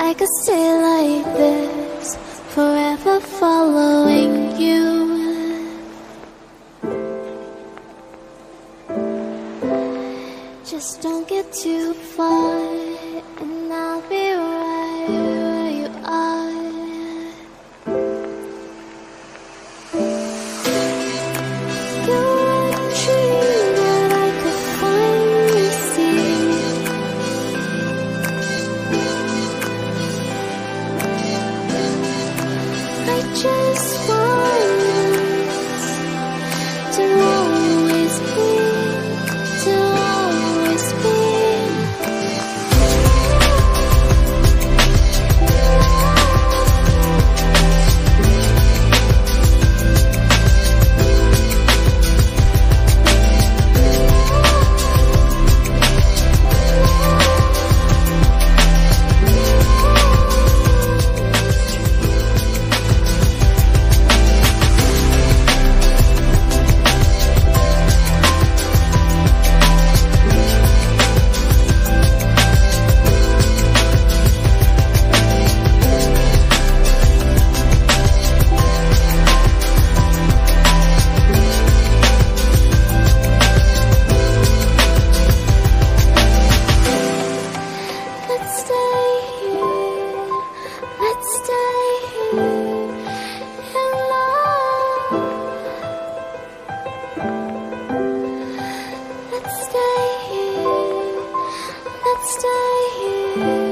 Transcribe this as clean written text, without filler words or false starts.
I could stay like this, forever following you. Just don't get too far, and I'll be right where you are. You're a dream that I could finally see. I just want to always be, to always be. Let's stay here.